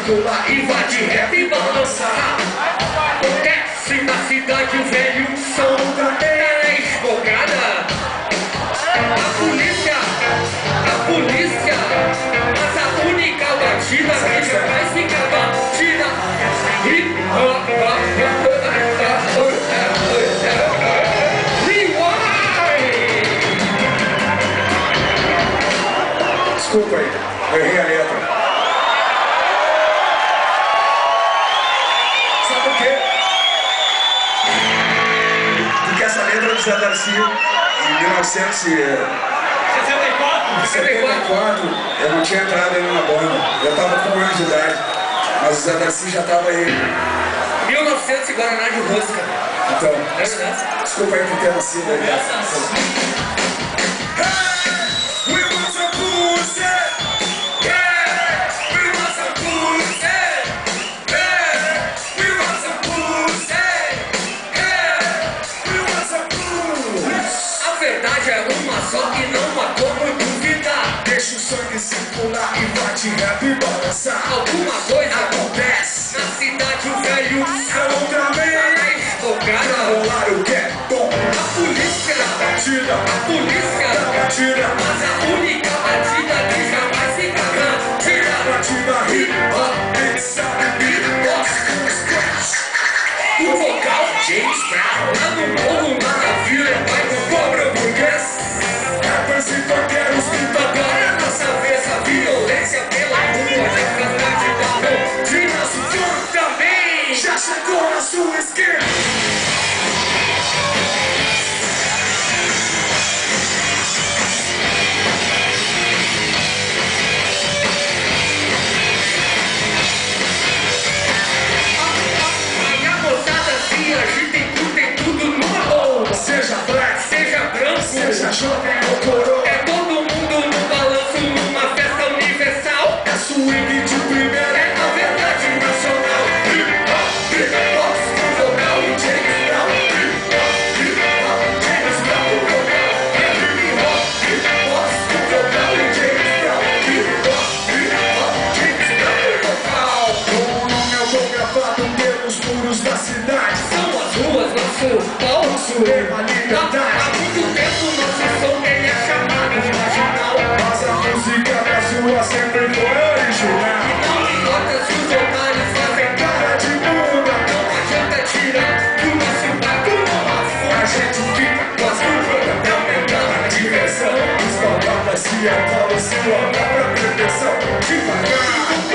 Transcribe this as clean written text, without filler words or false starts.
circular e vai de rap e balançar. Desce na cidade o velho som da esbocada. A polícia, mas a única batida que já vai ficar batida. Desculpa aí, eu errei a letra. Sabe por quê? Porque essa letra do Zé Darcy, em 1974, eu não tinha entrado ainda na banda. Eu estava com 1 ano de idade, mas o Zé Darcy já estava aí. 1900 e Guaraná de rosca. Então, É verdade. desculpa aí por ter nascido aí. É uma só e não há como duvidar. Deixa o sangue circular e bate rap e balançar. Alguma coisa acontece na cidade, o velho som também tá esbocada. Pra rolar o que é bom. A polícia da batida, a polícia da batida, mas a única batida que jamais se garantida. Batida hip hop, it's a beatbox. O vocal James Brown lá no morro, na vila, vai do pobre burguês. Rappers e funkeiros que Agora é nossa vez, a violência pela rua já faz parte da rotina. O funk também já chegou na sua esquerda. Seja black, seja branco, seja jovem ou coroa, é todo mundo no balanço numa festa universal. É swing de primeira, é a verdade nacional. Beatbox com vocal e James Brown. Beatbox, James Brown com vocal. Beatbox com vocal e James Brown. Beatbox, James Brown com vocal. Com o nome autografado pelos muros da cidade. São as ruas, nosso pau. Lema liberdade. Há muito tempo nosso som ele é chamado marginal. Mas a música da sua sempre foi original. E não importa se os otários fazem cara de bunda, não adianta tirar do nosso barco uma a gente fica com as curvas até aumentar a diversão. Os palavras se abalam, se tornam pra perfeição. Devagar.